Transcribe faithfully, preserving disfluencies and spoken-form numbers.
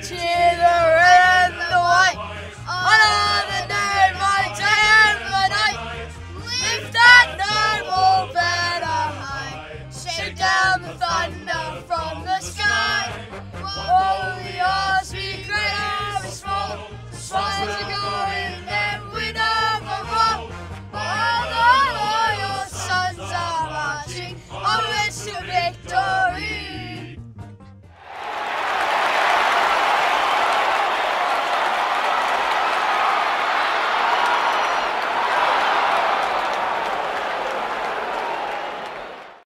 cheer the red and the white. Honor the name I turn the night. Lift that noble banner high. Shout down the thunder from the sky. All the odds be great or small. Try to go